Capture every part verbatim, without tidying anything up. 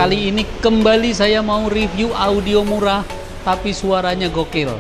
Kali ini kembali saya mau review audio murah tapi suaranya gokil.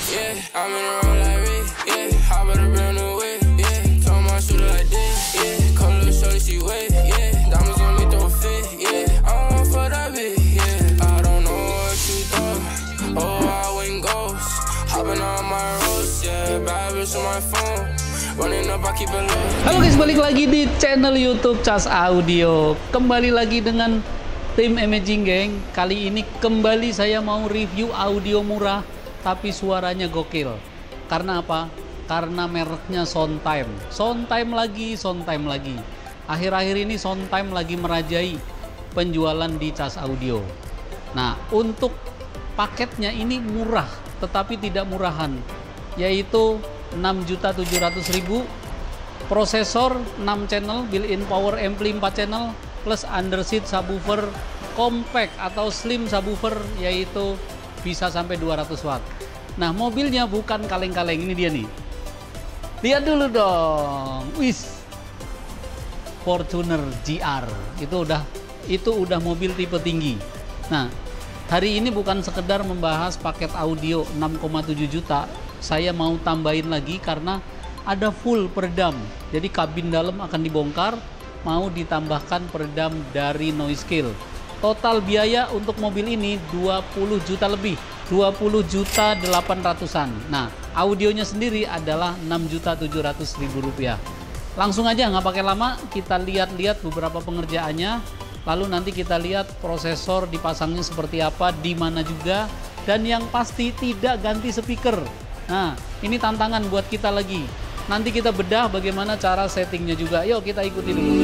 Halo guys, balik lagi di channel YouTube Cas Audio. Kembali lagi dengan tim Imaging Gang. Kali ini kembali saya mau review audio murah tapi suaranya gokil. Karena apa? Karena mereknya Soundtime. Soundtime lagi, Soundtime lagi. Akhir-akhir ini Soundtime lagi merajai penjualan di Cas Audio. Nah, untuk paketnya ini murah tetapi tidak murahan, yaitu enam juta tujuh ratus ribu, prosesor enam channel, built-in power ampli empat channel, plus underseat subwoofer compact atau slim subwoofer, yaitu bisa sampai dua ratus watt. Nah, mobilnya bukan kaleng-kaleng, ini dia nih. Lihat dulu dong. Wis. Fortuner G R. Itu udah itu udah mobil tipe tinggi. Nah, hari ini bukan sekedar membahas paket audio enam koma tujuh juta. Saya mau tambahin lagi karena ada full peredam. Jadi kabin dalam akan dibongkar, mau ditambahkan peredam dari Noisecale. Total biaya untuk mobil ini dua puluh juta lebih, dua puluh juta delapan ratusan. Nah, audionya sendiri adalah enam juta tujuh ratus ribu rupiah. Langsung aja, nggak pakai lama, kita lihat-lihat beberapa pengerjaannya. Lalu nanti kita lihat prosesor dipasangnya seperti apa, di mana juga, dan yang pasti tidak ganti speaker. Nah, ini tantangan buat kita lagi. Nanti kita bedah bagaimana cara settingnya juga. Yuk kita ikuti dulu.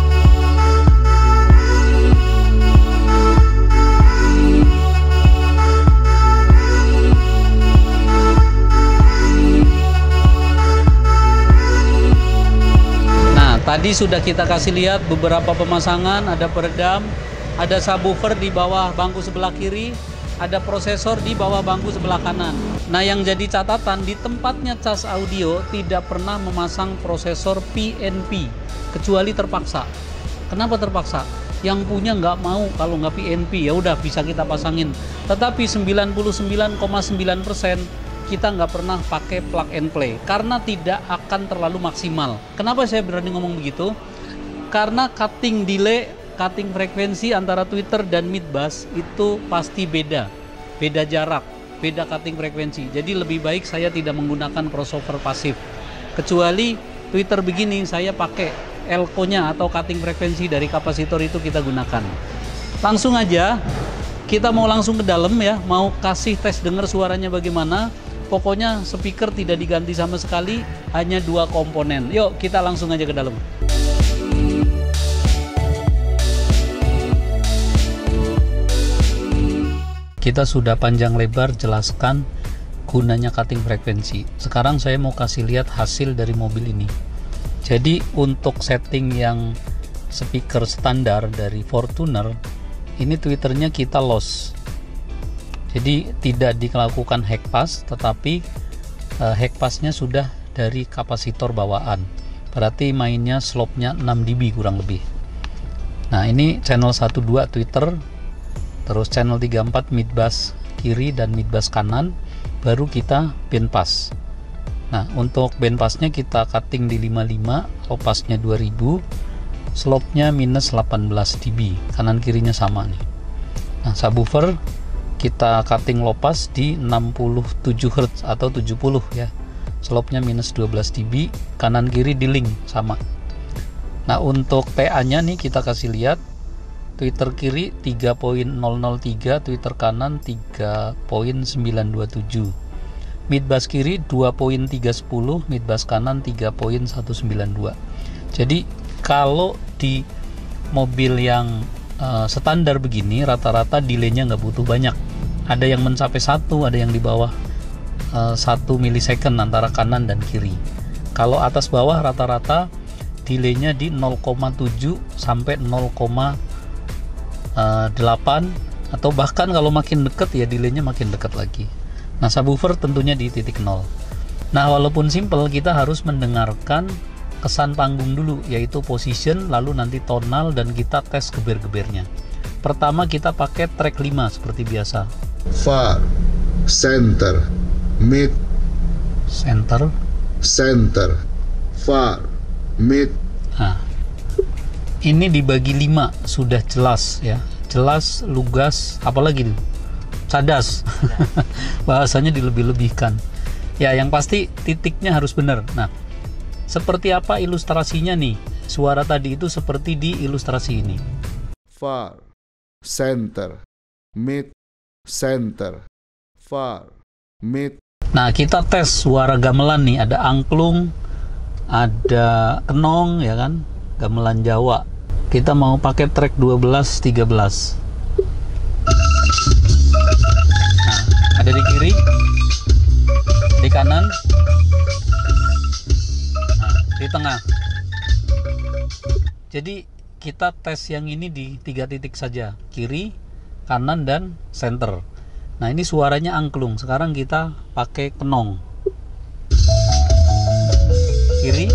Nah, tadi sudah kita kasih lihat beberapa pemasangan. Ada peredam, ada subwoofer di bawah bangku sebelah kiri, ada prosesor di bawah bangku sebelah kanan. Nah, yang jadi catatan, di tempatnya Cas Audio tidak pernah memasang prosesor P N P kecuali terpaksa. Kenapa terpaksa? Yang punya nggak mau kalau nggak P N P, ya udah bisa kita pasangin. Tetapi sembilan puluh sembilan koma sembilan persen kita nggak pernah pakai plug and play karena tidak akan terlalu maksimal. Kenapa saya berani ngomong begitu? Karena cutting delay, cutting frekuensi antara tweeter dan midbass itu pasti beda, beda jarak, beda cutting frekuensi. Jadi lebih baik saya tidak menggunakan crossover pasif. Kecuali tweeter begini saya pakai elko-nya atau cutting frekuensi dari kapasitor itu kita gunakan. Langsung aja, kita mau langsung ke dalam ya, mau kasih tes dengar suaranya bagaimana. Pokoknya speaker tidak diganti sama sekali, hanya dua komponen. Yuk kita langsung aja ke dalam. Kita sudah panjang lebar jelaskan gunanya cutting frekuensi. Sekarang saya mau kasih lihat hasil dari mobil ini. Jadi untuk setting yang speaker standar dari Fortuner, ini tweeternya kita loss. Jadi tidak dilakukan high pass, tetapi uh, high passnya sudah dari kapasitor bawaan. Berarti mainnya slope-nya enam dB kurang lebih. Nah, ini channel satu dua tweeter. Terus channel tiga empat midbass kiri dan midbass kanan, baru kita bandpass. Nah, untuk bandpassnya kita cutting di lima puluh lima, low passnya dua ribu, slope-nya minus delapan belas dB, kanan kirinya sama nih. Nah, subwoofer kita cutting low pass di enam puluh tujuh hertz atau tujuh puluh ya, slope-nya minus dua belas dB, kanan kiri di link sama. Nah, untuk P A nya nih kita kasih lihat, tweeter kiri tiga koma nol nol tiga, tweeter kanan tiga koma sembilan dua tujuh, midbass kiri dua koma tiga satu nol, midbass kanan tiga koma satu sembilan dua. Jadi kalau di mobil yang uh, standar begini, rata-rata delaynya nggak butuh banyak. Ada yang mencapai satu, ada yang di bawah uh, satu milisecond antara kanan dan kiri. Kalau atas bawah rata-rata delaynya di nol koma tujuh sampai nol koma delapan, atau bahkan kalau makin dekat ya delaynya makin dekat lagi. Nah, subwoofer tentunya di titik nol. Nah, walaupun simple, kita harus mendengarkan kesan panggung dulu, yaitu position, lalu nanti tonal, dan kita tes geber-gebernya. Pertama kita pakai track lima seperti biasa. Far, center, mid, Center, center, far, mid. nah ini dibagi lima, sudah jelas ya, jelas, lugas, apalagi nih? Cadas. Bahasanya dilebih-lebihkan ya. Yang pasti titiknya harus benar. Nah, seperti apa ilustrasinya nih? Suara tadi itu seperti di ilustrasi ini. Far, center, mid, center, far, mid. Nah, kita tes suara gamelan nih, ada angklung, ada kenong ya kan, gamelan Jawa. Kita mau pakai track dua belas, tiga belas. Nah, ada di kiri, di kanan, nah, di tengah. Jadi kita tes yang ini di tiga titik saja, kiri, kanan, dan center. Nah, ini suaranya angklung. Sekarang kita pakai kenong. Kiri.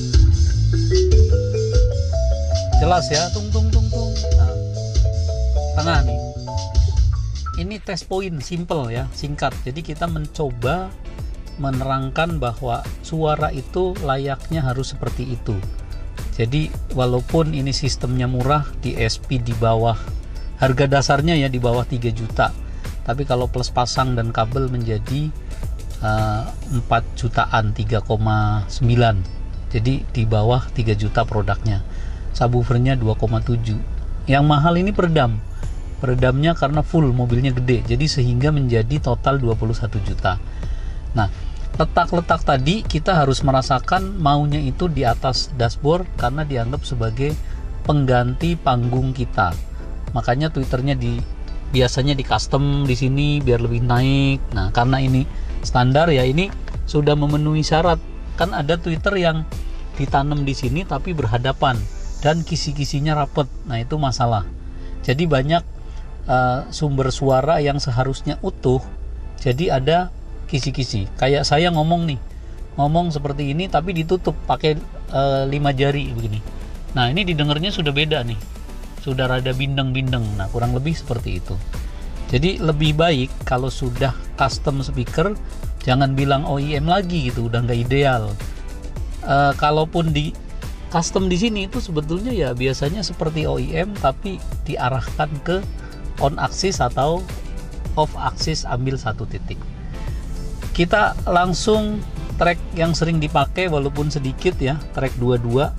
Jelas ya, tung tung tung tung. Nah, tengah nih. Ini tes poin simple ya, singkat. Jadi kita mencoba menerangkan bahwa suara itu layaknya harus seperti itu. Jadi walaupun ini sistemnya murah, di S P di bawah, harga dasarnya ya di bawah tiga juta. Tapi kalau plus pasang dan kabel menjadi uh, empat jutaan, tiga koma sembilan. Jadi di bawah tiga juta produknya. Subwoofernya dua koma tujuh. Yang mahal ini peredam. Peredamnya karena full, mobilnya gede. Jadi sehingga menjadi total dua puluh satu juta. Nah, letak-letak tadi kita harus merasakan maunya itu di atas dashboard karena dianggap sebagai pengganti panggung kita. Makanya Twitternya di biasanya di custom di sini biar lebih naik. Nah, karena ini standar ya, ini sudah memenuhi syarat. Kan ada Twitter yang ditanam di sini tapi berhadapan dan kisi-kisinya rapet. Nah, itu masalah. Jadi banyak uh, sumber suara yang seharusnya utuh, jadi ada kisi-kisi. Kayak saya ngomong nih, ngomong seperti ini tapi ditutup pakai uh, lima jari begini. Nah, ini didengarnya sudah beda nih, sudah rada bindeng-bindeng. Nah, kurang lebih seperti itu. Jadi lebih baik kalau sudah custom speaker, jangan bilang O E M lagi gitu, udah nggak ideal. E, kalaupun di custom di sini itu sebetulnya ya biasanya seperti O E M tapi diarahkan ke on axis atau off axis, ambil satu titik. Kita langsung track yang sering dipakai walaupun sedikit ya, track dua puluh dua.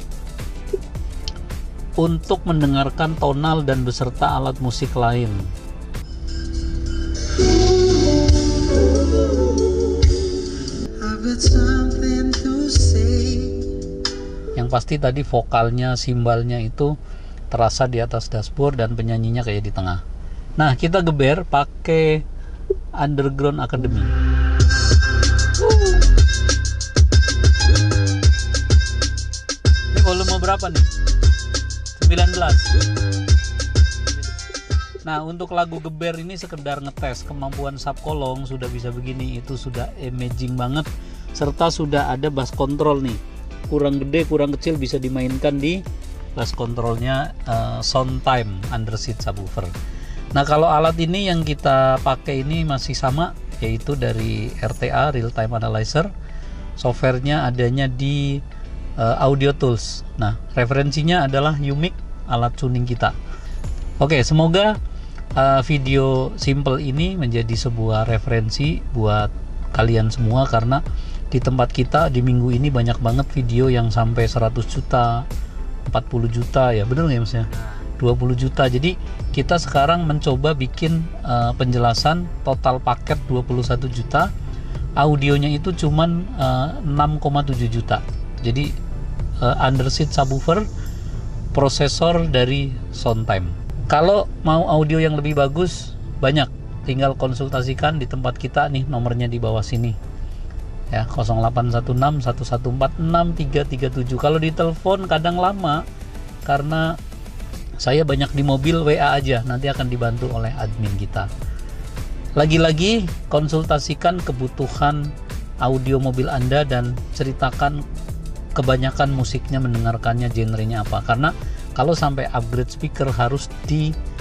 Untuk mendengarkan tonal dan beserta alat musik lain. Yang pasti tadi vokalnya, simbalnya itu terasa di atas dashboard dan penyanyinya kayak di tengah. Nah, kita geber pakai Underground Academy. Ini volume berapa nih? sembilan belas. Nah, untuk lagu geber ini sekedar ngetes kemampuan subkolong sudah bisa begini, itu sudah amazing banget. Serta sudah ada bass control nih, kurang gede kurang kecil bisa dimainkan di bass controlnya uh, Soundtime Underseat Subwoofer. Nah, kalau alat ini yang kita pakai ini masih sama, yaitu dari R T A, Real Time Analyzer. Softwarenya adanya di Uh, Audio Tools. Nah, referensinya adalah Umic, alat tuning kita. Oke, semoga uh, video simple ini menjadi sebuah referensi buat kalian semua, karena di tempat kita di minggu ini banyak banget video yang sampai seratus juta, empat puluh juta ya, bener nggak ya Mas ya? dua puluh juta. Jadi kita sekarang mencoba bikin uh, penjelasan total paket dua puluh satu juta, audionya itu cuman uh, enam koma tujuh juta. Jadi Uh, underseat subwoofer, prosesor dari Soundtime. Kalau mau audio yang lebih bagus, banyak, tinggal konsultasikan di tempat kita nih, nomornya di bawah sini ya, nol delapan satu enam satu satu empat enam tiga tiga tujuh. Kalau di telepon kadang lama karena saya banyak di mobil, W A aja, nanti akan dibantu oleh admin kita. Lagi-lagi konsultasikan kebutuhan audio mobil Anda dan ceritakan kebanyakan musiknya, mendengarkannya genrenya apa. Karena kalau sampai upgrade speaker harus di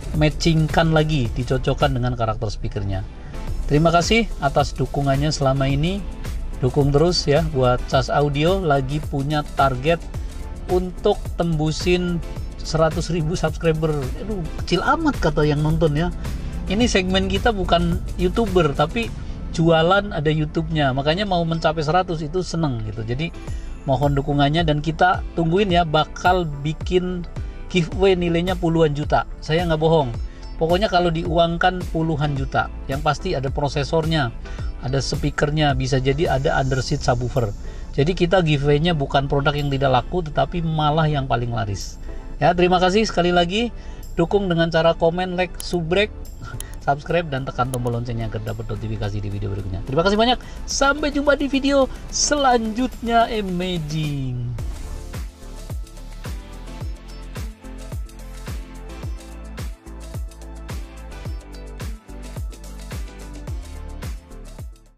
matchingkan lagi, dicocokkan dengan karakter speakernya. Terima kasih atas dukungannya selama ini. Dukung terus ya buat Cas Audio, lagi punya target untuk tembusin seratus ribu subscriber. Aduh, kecil amat kata yang nonton ya. Ini segmen kita bukan YouTuber tapi jualan ada YouTube-nya. Makanya mau mencapai seratus itu seneng gitu. Jadi mohon dukungannya dan kita tungguin ya, bakal bikin giveaway nilainya puluhan juta. Saya nggak bohong. Pokoknya kalau diuangkan puluhan juta. Yang pasti ada prosesornya, ada speakernya, bisa jadi ada underseat subwoofer. Jadi kita giveaway-nya bukan produk yang tidak laku, tetapi malah yang paling laris. Ya, terima kasih sekali lagi. Dukung dengan cara komen, like, subrek, subscribe, dan tekan tombol loncengnya agar dapat notifikasi di video berikutnya. Terima kasih banyak. Sampai jumpa di video selanjutnya. Amazing.